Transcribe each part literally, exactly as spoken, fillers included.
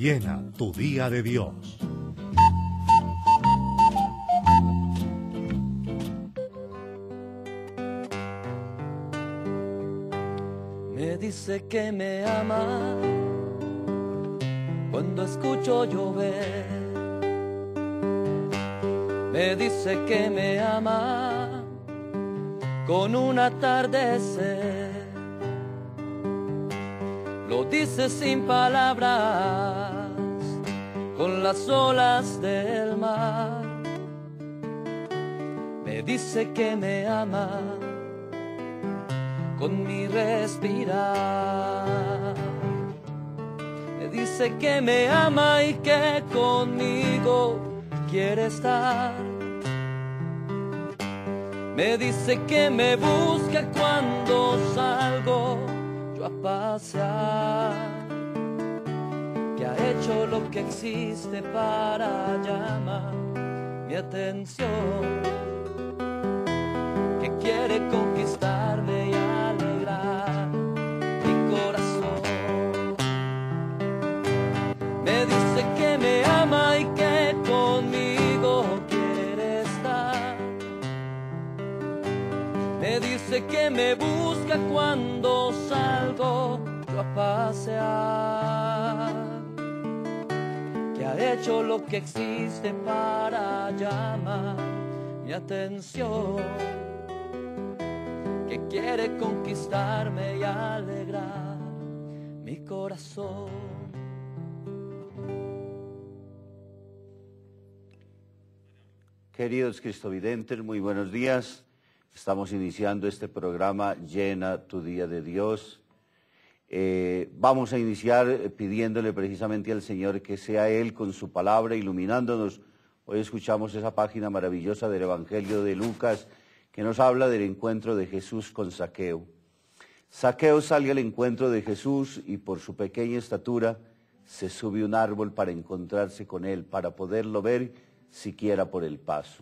Llena tu día de Dios. Me dice que me ama cuando escucho llover. Me dice que me ama con un atardecer. Lo dice sin palabras, con las olas del mar. Me dice que me ama con mi respirar. Me dice que me ama y que conmigo quiere estar. Me dice que me busca cuando salgo yo a pasear, que ha hecho lo que existe para llamar mi atención, que quiere conquistarme y alegrar mi corazón. Me dice que me ama y que conmigo quiere estar. Me dice que me busca cuando salgo yo a pasear, que ha hecho lo que existe para llamar mi atención, que quiere conquistarme y alegrar mi corazón. Queridos cristovidentes, muy buenos días. Estamos iniciando este programa Llena tu día de Dios. Eh, vamos a iniciar pidiéndole precisamente al Señor que sea Él con su palabra iluminándonos. Hoy escuchamos esa página maravillosa del Evangelio de Lucas que nos habla del encuentro de Jesús con Zaqueo. Zaqueo sale al encuentro de Jesús y por su pequeña estatura se sube a un árbol para encontrarse con Él, para poderlo ver siquiera por el paso.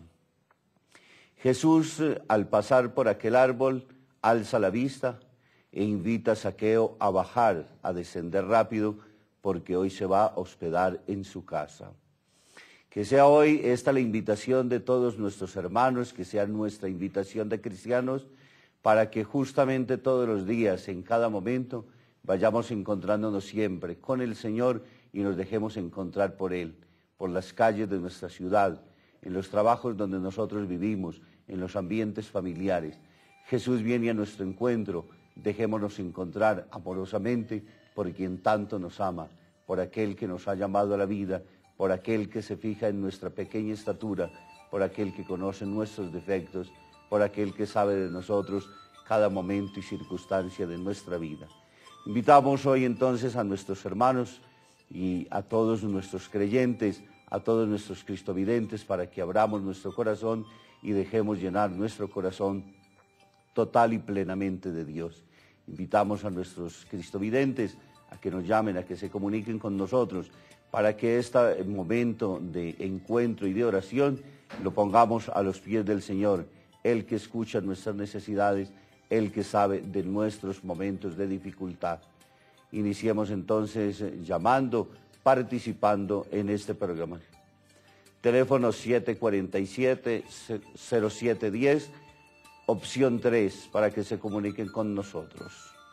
Jesús, al pasar por aquel árbol, alza la vista e invita a Zaqueo a bajar, a descender rápido, porque hoy se va a hospedar en su casa. Que sea hoy esta la invitación de todos nuestros hermanos, que sea nuestra invitación de cristianos, para que justamente todos los días, en cada momento, vayamos encontrándonos siempre con el Señor y nos dejemos encontrar por Él, por las calles de nuestra ciudad, en los trabajos donde nosotros vivimos, en los ambientes familiares. Jesús viene a nuestro encuentro, dejémonos encontrar amorosamente por quien tanto nos ama, por aquel que nos ha llamado a la vida, por aquel que se fija en nuestra pequeña estatura, por aquel que conoce nuestros defectos, por aquel que sabe de nosotros cada momento y circunstancia de nuestra vida. Invitamos hoy entonces a nuestros hermanos y a todos nuestros creyentes, a todos nuestros cristovidentes, para que abramos nuestro corazón y dejemos llenar nuestro corazón total y plenamente de Dios. Invitamos a nuestros cristovidentes a que nos llamen, a que se comuniquen con nosotros, para que este momento de encuentro y de oración lo pongamos a los pies del Señor, Él que escucha nuestras necesidades, Él que sabe de nuestros momentos de dificultad. Iniciemos entonces llamando, participando en este programa. Teléfono siete cuatro siete, cero siete uno cero, opción tres, para que se comuniquen con nosotros.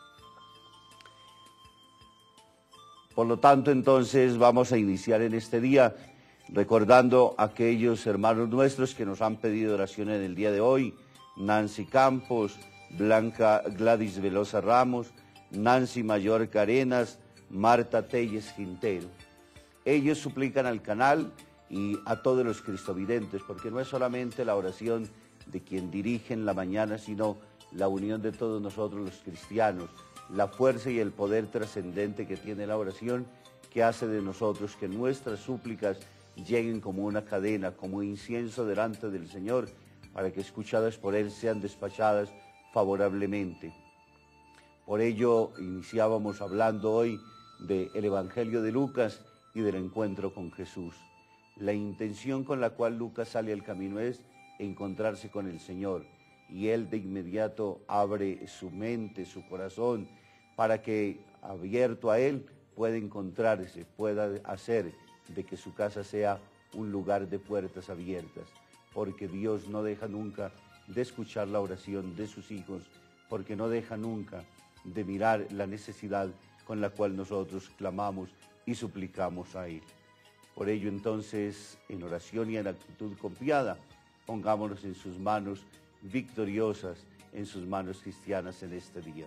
Por lo tanto, entonces, vamos a iniciar en este día recordando a aquellos hermanos nuestros que nos han pedido oración en el día de hoy: Nancy Campos, Blanca Gladys Velosa Ramos, Nancy Mallorca Arenas, Marta Telles Quintero. Ellos suplican al canal y a todos los cristovidentes, porque no es solamente la oración de quien dirige en la mañana, sino la unión de todos nosotros los cristianos, la fuerza y el poder trascendente que tiene la oración, que hace de nosotros que nuestras súplicas lleguen como una cadena, como incienso delante del Señor, para que escuchadas por Él sean despachadas favorablemente. Por ello iniciábamos hablando hoy del Evangelio de Lucas y del encuentro con Jesús. La intención con la cual Lucas sale al camino es encontrarse con el Señor, y Él de inmediato abre su mente, su corazón, para que, abierto a Él, pueda encontrarse, pueda hacer de que su casa sea un lugar de puertas abiertas, porque Dios no deja nunca de escuchar la oración de sus hijos, porque no deja nunca de mirar la necesidad con la cual nosotros clamamos y suplicamos a Él. Por ello entonces, en oración y en actitud confiada, pongámonos en sus manos victoriosas, en sus manos cristianas en este día.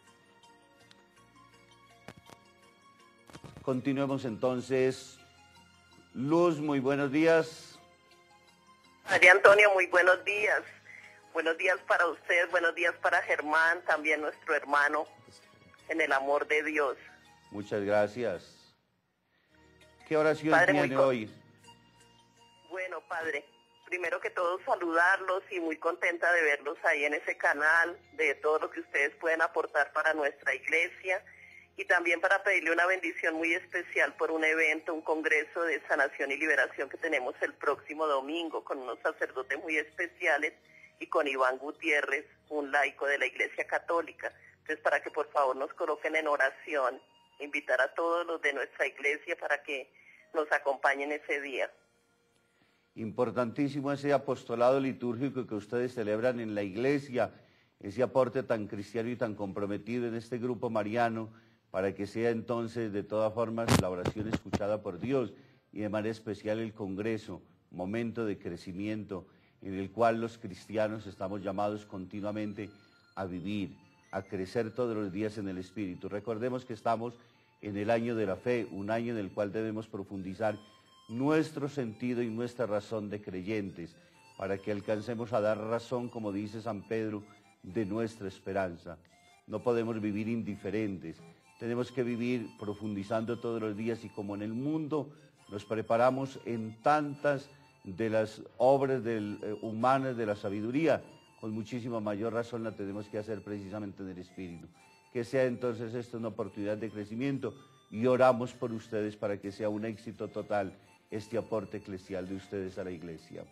Continuemos entonces. Luz, muy buenos días. María Antonio, muy buenos días. Buenos días para usted, buenos días para Germán, también nuestro hermano, en el amor de Dios. Muchas gracias. ¿Qué oración Padre, tiene muy hoy? Bueno, Padre, primero que todo saludarlos y muy contenta de verlos ahí en ese canal, de todo lo que ustedes pueden aportar para nuestra iglesia, y también para pedirle una bendición muy especial por un evento, un congreso de sanación y liberación que tenemos el próximo domingo con unos sacerdotes muy especiales y con Iván Gutiérrez, un laico de la Iglesia Católica. Entonces, para que por favor nos coloquen en oración, invitar a todos los de nuestra iglesia para que nos acompañen ese día. Importantísimo ese apostolado litúrgico que ustedes celebran en la iglesia, ese aporte tan cristiano y tan comprometido en este grupo mariano, para que sea entonces de todas formas la oración escuchada por Dios y de manera especial el Congreso, momento de crecimiento en el cual los cristianos estamos llamados continuamente a vivir, a crecer todos los días en el Espíritu. Recordemos que estamos en el año de la fe, un año en el cual debemos profundizar nuestro sentido y nuestra razón de creyentes, para que alcancemos a dar razón, como dice San Pedro, de nuestra esperanza. No podemos vivir indiferentes, tenemos que vivir profundizando todos los días, y como en el mundo nos preparamos en tantas de las obras del, eh, humanas de la sabiduría, con muchísima mayor razón la tenemos que hacer precisamente en el Espíritu. Que sea entonces esto una oportunidad de crecimiento, y oramos por ustedes para que sea un éxito total este aporte eclesial de ustedes a la iglesia.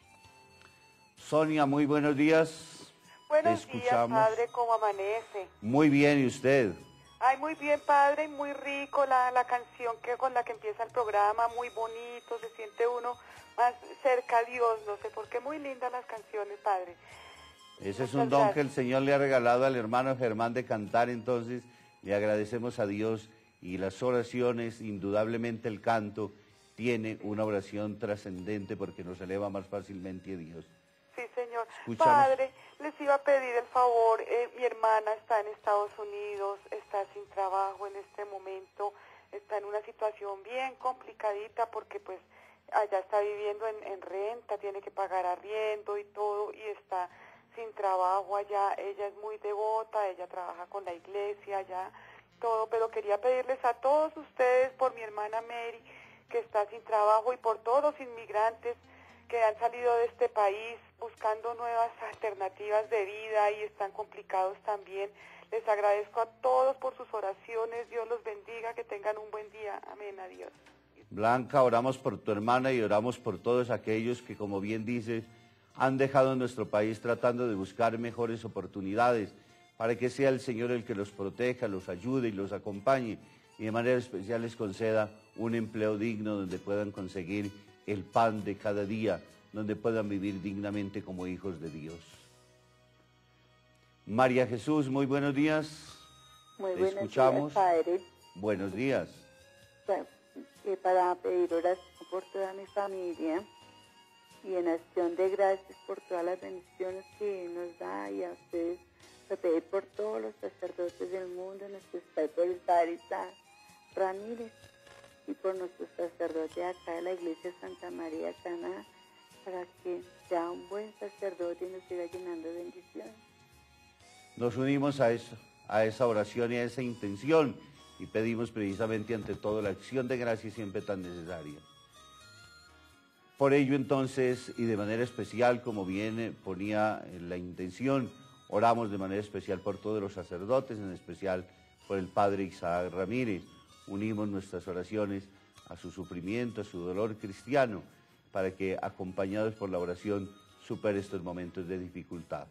Sonia, muy buenos días. Buenos días, Padre, ¿cómo amanece? Muy bien, ¿y usted? Ay, muy bien, Padre, muy rico la, la canción que con la que empieza el programa, muy bonito, se siente uno más cerca a Dios, no sé por qué, muy lindas las canciones, Padre. Ese es un don que el Señor le ha regalado al hermano Germán de cantar, entonces le agradecemos a Dios, y las oraciones, indudablemente el canto tiene una oración trascendente porque nos eleva más fácilmente a Dios. Sí, Señor. Escuchamos. Padre, les iba a pedir el favor, eh, mi hermana está en Estados Unidos, está sin trabajo en este momento, está en una situación bien complicadita porque pues allá está viviendo en, en renta, tiene que pagar arriendo y todo, y está sin trabajo allá. Ella es muy devota, ella trabaja con la iglesia allá, todo, pero quería pedirles a todos ustedes por mi hermana Mary, que está sin trabajo, y por todos los inmigrantes que han salido de este país buscando nuevas alternativas de vida y están complicados también. Les agradezco a todos por sus oraciones. Dios los bendiga, que tengan un buen día. Amén, adiós. Blanca, oramos por tu hermana y oramos por todos aquellos que, como bien dices, han dejado nuestro país tratando de buscar mejores oportunidades, para que sea el Señor el que los proteja, los ayude y los acompañe, y de manera especial les conceda un empleo digno donde puedan conseguir el pan de cada día, donde puedan vivir dignamente como hijos de Dios. María Jesús, muy buenos días. Muy Te buenos escuchamos. días, Padre. Buenos días. Pa- eh, Para pedir oración por toda mi familia y en acción de gracias por todas las bendiciones que nos da, y a ustedes, para pedir por todos los sacerdotes del mundo, nuestro por el Padre Isaac Ramírez, y por nuestro sacerdote acá de la iglesia Santa María Caná, para que sea un buen sacerdote y nos siga llenando de bendiciones. Nos unimos a eso, a esa oración y a esa intención, y pedimos precisamente ante todo la acción de gracia siempre tan necesaria. Por ello entonces, y de manera especial, como bien eh, ponía en la intención, oramos de manera especial por todos los sacerdotes, en especial por el Padre Isaac Ramírez. Unimos nuestras oraciones a su sufrimiento, a su dolor cristiano, para que, acompañados por la oración, supere estos momentos de dificultad.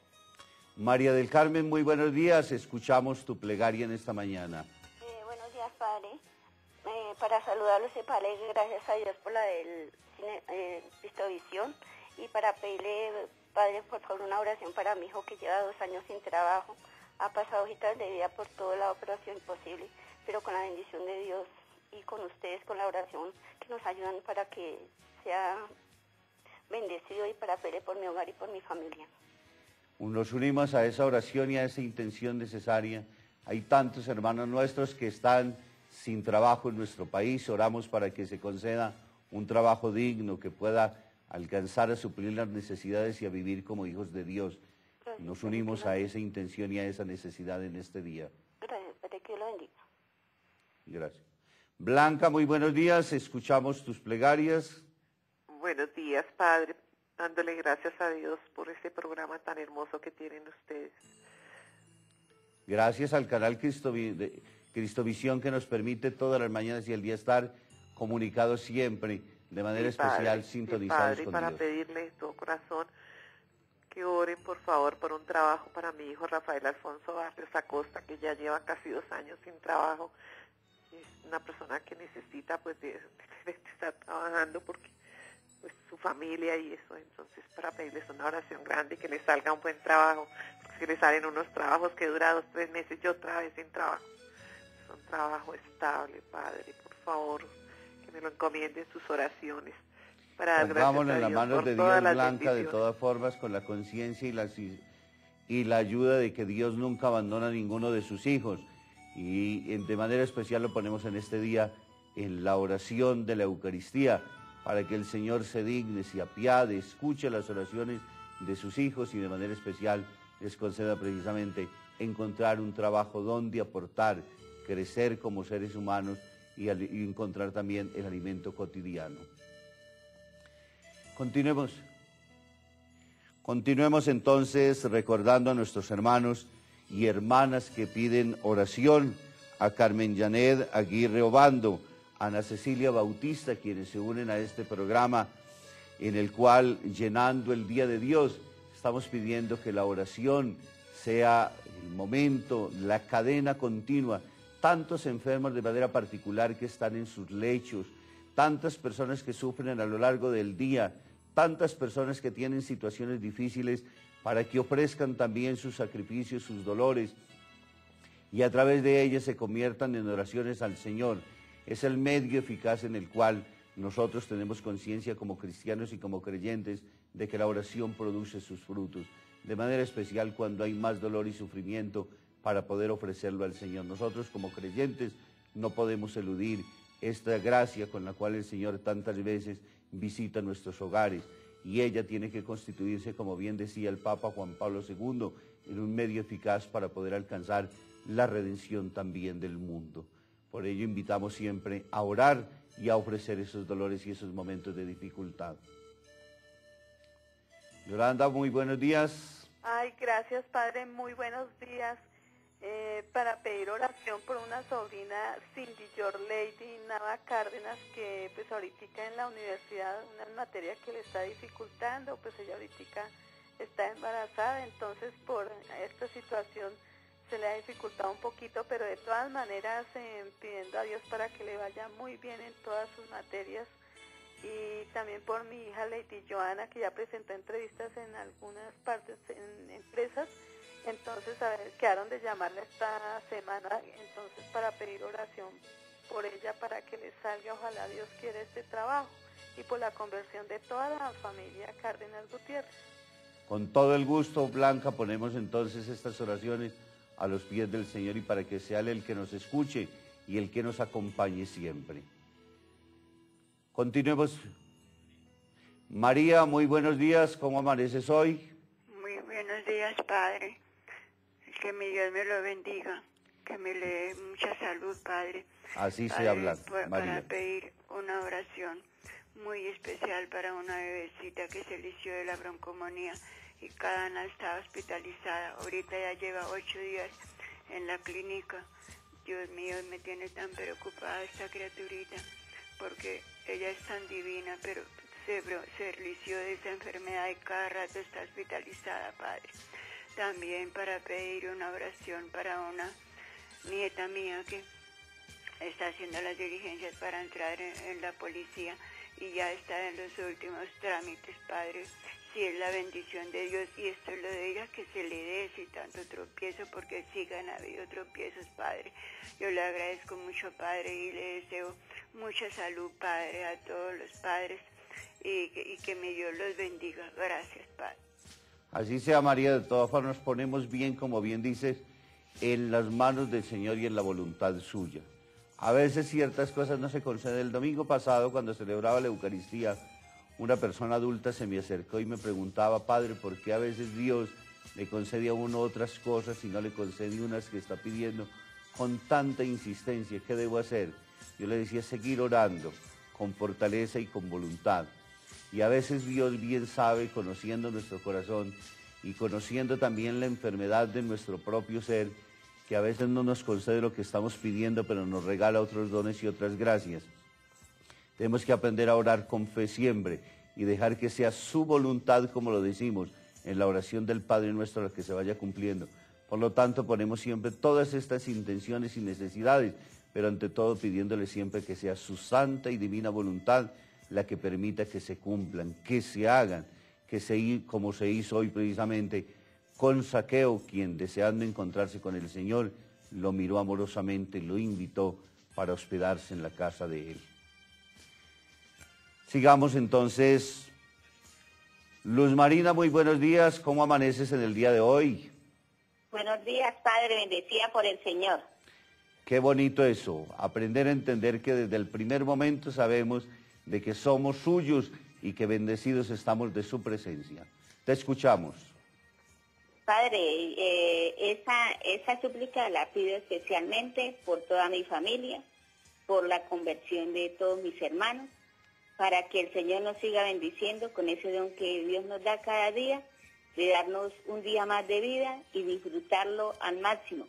María del Carmen, muy buenos días, escuchamos tu plegaria en esta mañana. Eh, buenos días, Padre. Eh, para saludarlos y para darle gracias a Dios por la del cine, eh, Vistovisión, y para pedirle, Padre, por favor, una oración para mi hijo que lleva dos años sin trabajo. Ha pasado hojitas de vida por todo lado, pero ha sido imposible, pero con la bendición de Dios y con ustedes, con la oración que nos ayudan para que sea bendecido, y para pedirle por mi hogar y por mi familia. Nos unimos a esa oración y a esa intención necesaria. Hay tantos hermanos nuestros que están sin trabajo en nuestro país. Oramos para que se conceda un trabajo digno que pueda alcanzar a suplir las necesidades y a vivir como hijos de Dios. Gracias, Nos unimos a esa intención y a esa necesidad en este día. Gracias, Padre, que Dios lo bendiga. Gracias. Blanca, muy buenos días. Escuchamos tus plegarias. Buenos días, Padre. Dándole gracias a Dios por este programa tan hermoso que tienen ustedes. Gracias al canal Cristovi- de- Cristovisión, que nos permite todas las mañanas y el día estar comunicados siempre, de manera Sí, Padre, especial, sí, sintonizados Padre, con para Dios. pedirle de todo corazón que oren, por favor, por un trabajo para mi hijo Rafael Alfonso Barrios Acosta, que ya lleva casi dos años sin trabajo. Es una persona que necesita, pues, de, de estar trabajando porque pues su familia y eso. Entonces, para pedirles una oración grande, que le salga un buen trabajo, porque si le salen unos trabajos que dura dos, tres meses, yo otra vez sin trabajo. Es un trabajo estable, Padre, por favor, que me lo encomiende en sus oraciones, para dar gracias Pongámonos a en las Dios manos por de todas Dios, las Blanca, de bendiciones. todas formas, con la conciencia y la, y la ayuda de que Dios nunca abandona a ninguno de sus hijos. Y en- de manera especial lo ponemos en este día en la oración de la Eucaristía, para que el Señor se digne, se apiade, escuche las oraciones de sus hijos y de manera especial les conceda precisamente encontrar un trabajo donde aportar, crecer como seres humanos y, al- y encontrar también el alimento cotidiano. Continuemos. Continuemos entonces recordando a nuestros hermanos y hermanas que piden oración, a Carmen Janet Aguirre Obando, a Ana Cecilia Bautista, quienes se unen a este programa en el cual, llenando el Día de Dios, estamos pidiendo que la oración sea el momento, la cadena continua. Tantos enfermos de manera particular que están en sus lechos, tantas personas que sufren a lo largo del día, tantas personas que tienen situaciones difíciles, para que ofrezcan también sus sacrificios, sus dolores, y a través de ellas se conviertan en oraciones al Señor. Es el medio eficaz en el cual nosotros tenemos conciencia como cristianos y como creyentes de que la oración produce sus frutos, de manera especial cuando hay más dolor y sufrimiento, para poder ofrecerlo al Señor. Nosotros como creyentes no podemos eludir esta gracia con la cual el Señor tantas veces visita nuestros hogares, y ella tiene que constituirse, como bien decía el Papa Juan Pablo segundo, en un medio eficaz para poder alcanzar la redención también del mundo. Por ello invitamos siempre a orar y a ofrecer esos dolores y esos momentos de dificultad. Yolanda, muy buenos días. Ay, gracias, Padre, muy buenos días. Eh, para pedir oración por una sobrina, Cindy Yorlady Nava Cárdenas, que pues ahorita en la universidad, una materia que le está dificultando, pues ella ahorita está embarazada, entonces por esta situación se le ha dificultado un poquito, pero de todas maneras eh, pidiendo a Dios para que le vaya muy bien en todas sus materias. Y también por mi hija Lady Joana, que ya presentó entrevistas en algunas partes, en empresas. Entonces, a ver, quedaron de llamarla esta semana, entonces para pedir oración por ella, para que le salga, ojalá Dios quiera, este trabajo, y por la conversión de toda la familia Cárdenas Gutiérrez. Con todo el gusto, Blanca, ponemos entonces estas oraciones a los pies del Señor, y para que sea Él el que nos escuche y el que nos acompañe siempre. Continuemos. María, muy buenos días, ¿cómo amaneces hoy? Muy buenos días, Padre. Que mi Dios me lo bendiga, que me le dé mucha salud, Padre. Así se Padre, habla, por- María. Para pedir una oración muy especial para una bebecita que se lició de la broncomonía y cada ana está hospitalizada. Ahorita ya lleva ocho días en la clínica. Dios mío, me tiene tan preocupada esta criaturita, porque ella es tan divina, pero se, bro- se lició de esa enfermedad y cada rato está hospitalizada, Padre. También para pedir una oración para una nieta mía que está haciendo las diligencias para entrar en, en la policía y ya está en los últimos trámites, Padre. Si es la bendición de Dios y esto es lo de ella, que se le dé ese tanto tropiezo, porque sigan habido tropiezos, Padre. Yo le agradezco mucho, Padre, y le deseo mucha salud, Padre, a todos los padres, y que, y que mi Dios los bendiga. Gracias, Padre. Así sea, María. De todas formas, nos ponemos bien, como bien dices, en las manos del Señor y en la voluntad suya. A veces ciertas cosas no se conceden. El domingo pasado, cuando celebraba la Eucaristía, una persona adulta se me acercó y me preguntaba, Padre, ¿por qué a veces Dios le concede a uno otras cosas y no le concede unas que está pidiendo con tanta insistencia? ¿Qué debo hacer? Yo le decía, seguir orando con fortaleza y con voluntad. Y a veces Dios bien sabe, conociendo nuestro corazón y conociendo también la enfermedad de nuestro propio ser, que a veces no nos concede lo que estamos pidiendo, pero nos regala otros dones y otras gracias. Tenemos que aprender a orar con fe siempre y dejar que sea su voluntad, como lo decimos en la oración del Padre Nuestro, la que se vaya cumpliendo. Por lo tanto, ponemos siempre todas estas intenciones y necesidades, pero ante todo pidiéndole siempre que sea su santa y divina voluntad la que permita que se cumplan, que se hagan, que se, como se hizo hoy precisamente con Zaqueo, quien deseando encontrarse con el Señor, lo miró amorosamente y lo invitó para hospedarse en la casa de él. Sigamos entonces. Luz Marina, muy buenos días. ¿Cómo amaneces en el día de hoy? Buenos días, Padre, bendecida por el Señor. Qué bonito eso, aprender a entender que desde el primer momento sabemos de que somos suyos y que bendecidos estamos de su presencia. Te escuchamos. Padre, eh, esa, esa súplica la pido especialmente por toda mi familia, por la conversión de todos mis hermanos, para que el Señor nos siga bendiciendo con ese don que Dios nos da cada día, de darnos un día más de vida y disfrutarlo al máximo.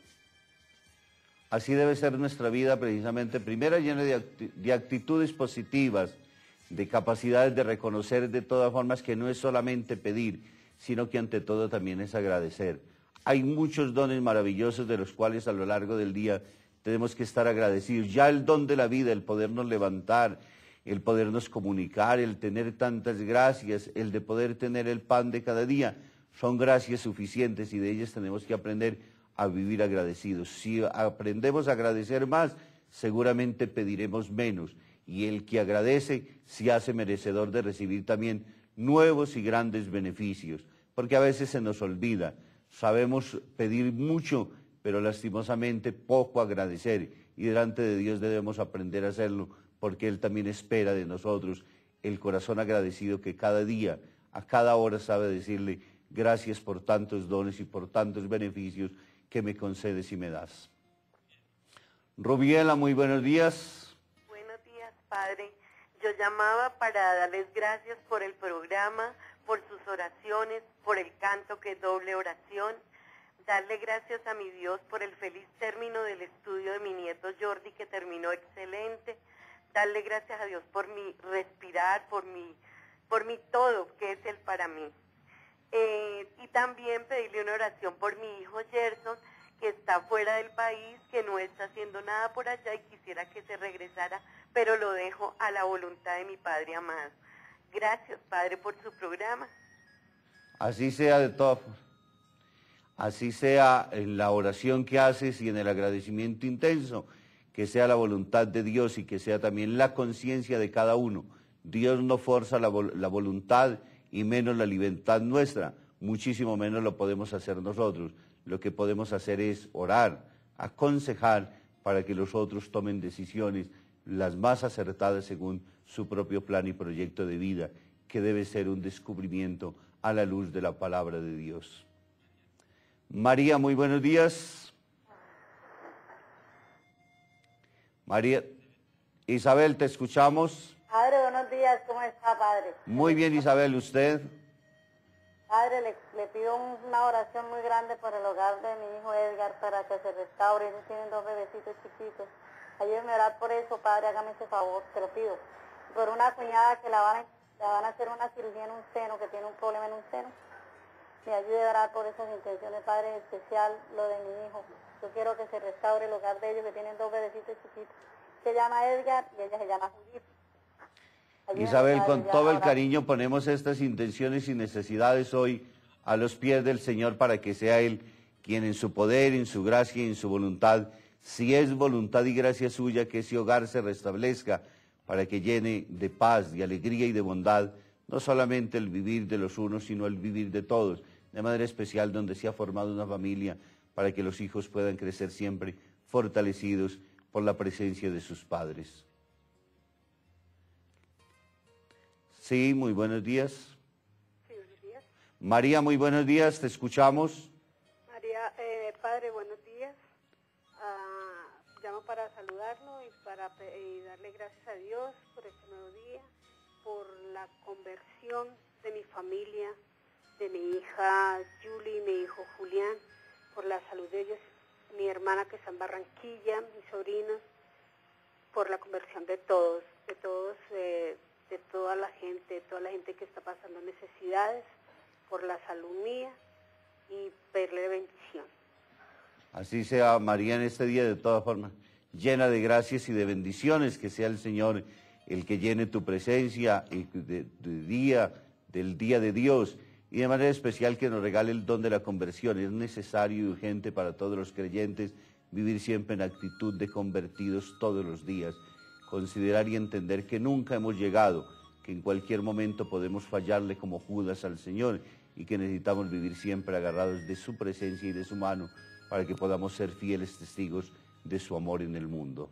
Así debe ser nuestra vida precisamente, primero llena de, acti de actitudes positivas, de capacidades de reconocer de todas formas que no es solamente pedir, sino que ante todo también es agradecer. Hay muchos dones maravillosos de los cuales a lo largo del día tenemos que estar agradecidos. Ya el don de la vida, el podernos levantar, el podernos comunicar, el tener tantas gracias, el de poder tener el pan de cada día, son gracias suficientes y de ellas tenemos que aprender a vivir agradecidos. Si aprendemos a agradecer más, seguramente pediremos menos. Y el que agradece se hace merecedor de recibir también nuevos y grandes beneficios. Porque a veces se nos olvida, sabemos pedir mucho, pero lastimosamente poco agradecer. Y delante de Dios debemos aprender a hacerlo, porque Él también espera de nosotros el corazón agradecido que cada día, a cada hora sabe decirle, gracias por tantos dones y por tantos beneficios que me concedes y me das. Rubiela, muy buenos días. Buenos días, Padre. Yo llamaba para darles gracias por el programa, por sus oraciones, por el canto que es doble oración. Darle gracias a mi Dios por el feliz término del estudio de mi nieto Jordi, que terminó excelente. Darle gracias a Dios por mi respirar, por mi, por mi todo, que es Él para mí. Eh, y también pedirle una oración por mi hijo Gerson, que está fuera del país, que no está haciendo nada por allá y quisiera que se regresara, pero lo dejo a la voluntad de mi Padre amado. Gracias, Padre, por su programa. Así sea de todas formas. Así sea en la oración que haces y en el agradecimiento intenso, que sea la voluntad de Dios y que sea también la conciencia de cada uno. Dios no forza la, vol la voluntad y menos la libertad nuestra, muchísimo menos lo podemos hacer nosotros. Lo que podemos hacer es orar, aconsejar para que los otros tomen decisiones las más acertadas según su propio plan y proyecto de vida, que debe ser un descubrimiento a la luz de la palabra de Dios. María, muy buenos días. María, Isabel, te escuchamos. Padre, buenos días, ¿cómo está, Padre? Muy bien, Isabel, ¿usted? Padre, le, le pido una oración muy grande por el hogar de mi hijo Edgar para que se restaure. Ellos tienen dos bebecitos chiquitos. Ayúdeme a orar por eso, Padre, hágame ese favor, te lo pido. Por una cuñada que la van, a, la van a hacer una cirugía en un seno, que tiene un problema en un seno. Me ayude a orar por esas intenciones, Padre, en especial lo de mi hijo. Yo quiero que se restaure el hogar de ellos, que tienen dos bebecitos chiquitos. se llama Edgar y ella se llama Judith. Ayúdame, Isabel, Padre, con ya todo el ahora. cariño ponemos estas intenciones y necesidades hoy a los pies del Señor para que sea Él quien en su poder, en su gracia y en su voluntad, si es voluntad y gracia suya, que ese hogar se restablezca para que llene de paz, de alegría y de bondad, no solamente el vivir de los unos, sino el vivir de todos, de manera especial donde se ha formado una familia, para que los hijos puedan crecer siempre fortalecidos por la presencia de sus padres. Sí, muy buenos días. Sí, buenos días. María, muy buenos días, te escuchamos. María, eh, Padre, buenos días. Ah, llamo para saludarlo y para pe- y darle gracias a Dios por este nuevo día, por la conversión de mi familia, de mi hija Julie y mi hijo Julián, por la salud de ellos, mi hermana que está en Barranquilla, mis sobrinos, por la conversión de todos, de todos, eh, de toda la gente, de toda la gente que está pasando necesidades, por la salud mía y pedirle bendición. Así sea, María, en este día, de todas formas, llena de gracias y de bendiciones, que sea el Señor el que llene tu presencia y de, de día, del día de Dios, y de manera especial que nos regale el don de la conversión. Es necesario y urgente para todos los creyentes vivir siempre en actitud de convertidos todos los días, considerar y entender que nunca hemos llegado, que en cualquier momento podemos fallarle como Judas al Señor y que necesitamos vivir siempre agarrados de su presencia y de su mano para que podamos ser fieles testigos de su amor en el mundo.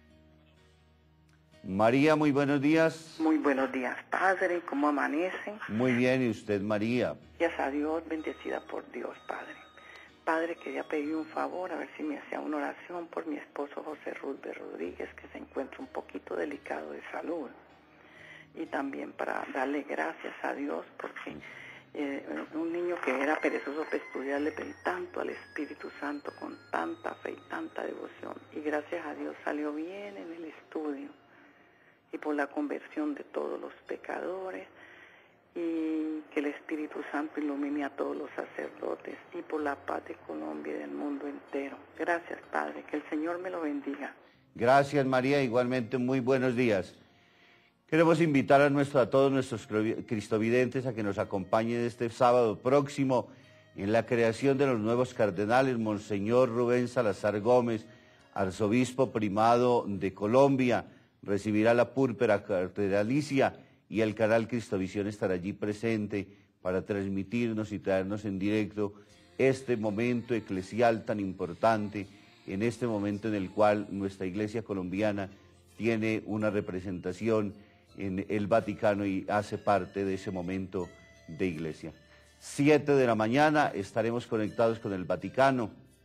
María, muy buenos días. Muy buenos días, Padre, ¿cómo amanecen? Muy bien, ¿y usted, María? Gracias a Dios, bendecida por Dios, Padre. Padre, quería pedir un favor, a ver si me hacía una oración por mi esposo José Rubén Rodríguez, que se encuentra un poquito delicado de salud. Y también para darle gracias a Dios, porque eh, un niño que era perezoso para estudiar, le pedí tanto al Espíritu Santo con tanta fe y tanta devoción. Y gracias a Dios salió bien en el estudio. Y por la conversión de todos los pecadores, y que el Espíritu Santo ilumine a todos los sacerdotes, y por la paz de Colombia y del mundo entero. Gracias, Padre, que el Señor me lo bendiga. Gracias, María, igualmente muy buenos días. Queremos invitar a, nuestro, a todos nuestros cristovidentes a que nos acompañen este sábado próximo en la creación de los nuevos cardenales. Monseñor Rubén Salazar Gómez, arzobispo primado de Colombia, recibirá la púrpura cardenalicia y el canal Cristovisión estará allí presente para transmitirnos y traernos en directo este momento eclesial tan importante, en este momento en el cual nuestra Iglesia colombiana tiene una representación en el Vaticano y hace parte de ese momento de Iglesia. Siete de la mañana estaremos conectados con el Vaticano.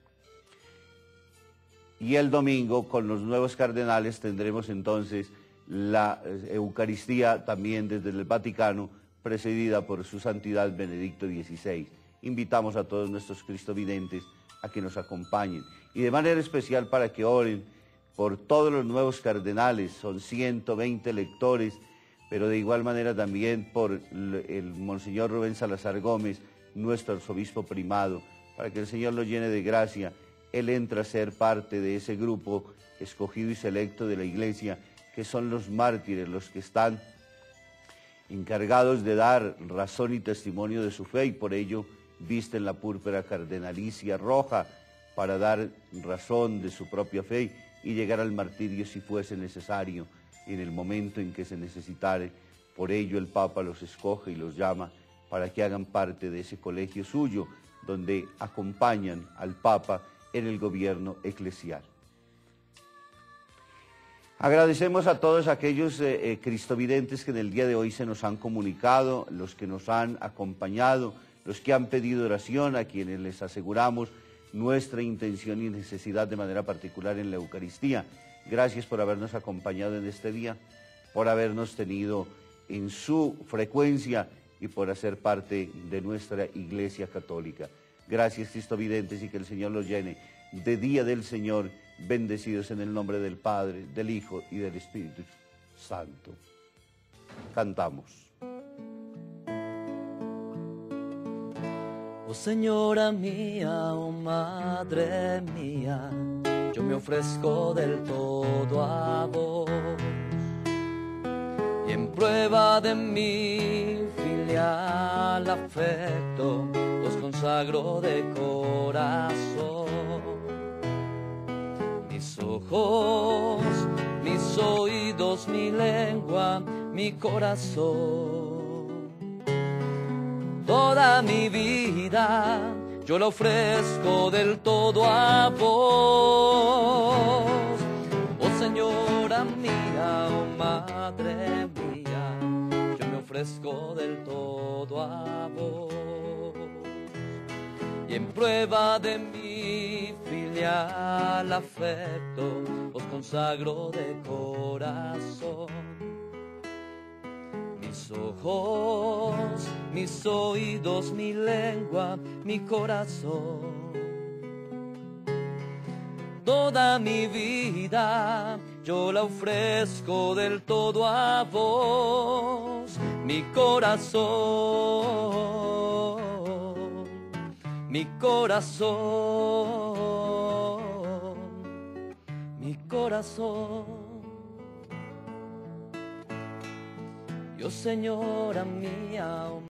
Y el domingo, con los nuevos cardenales, tendremos entonces la Eucaristía también desde el Vaticano, precedida por su santidad Benedicto dieciséis. Invitamos a todos nuestros cristovidentes a que nos acompañen. Y de manera especial para que oren por todos los nuevos cardenales, son ciento veinte lectores, pero de igual manera también por el Monseñor Rubén Salazar Gómez, nuestro arzobispo primado, para que el Señor lo llene de gracia. Él entra a ser parte de ese grupo escogido y selecto de la Iglesia, que son los mártires, los que están encargados de dar razón y testimonio de su fe, y por ello visten la púrpura cardenalicia roja para dar razón de su propia fe y llegar al martirio si fuese necesario en el momento en que se necesitare. Por ello el Papa los escoge y los llama para que hagan parte de ese colegio suyo, donde acompañan al Papa en el gobierno eclesial. Agradecemos a todos aquellos eh, eh, cristovidentes que en el día de hoy se nos han comunicado, los que nos han acompañado, los que han pedido oración, a quienes les aseguramos nuestra intención y necesidad de manera particular en la Eucaristía. Gracias por habernos acompañado en este día, por habernos tenido en su frecuencia y por hacer parte de nuestra Iglesia Católica. Gracias, cristovidentes, y que el Señor los llene de día del Señor, bendecidos en el nombre del Padre, del Hijo y del Espíritu Santo. Cantamos. Oh Señora mía, oh Madre mía, yo me ofrezco del todo a vos. Y en prueba de mi filial afecto, os consagro de corazón. Mis ojos, mis oídos, mi lengua, mi corazón. Toda mi vida yo la ofrezco del todo a vos. Oh Señora mía, oh Madre mía, yo me ofrezco del todo a vos. Y en prueba de mi filial afecto, os consagro de corazón. Mis ojos, mis oídos, mi lengua, mi corazón. Toda mi vida yo la ofrezco del todo a vos. Mi corazón, mi corazón, mi corazón. Yo, Señora mía,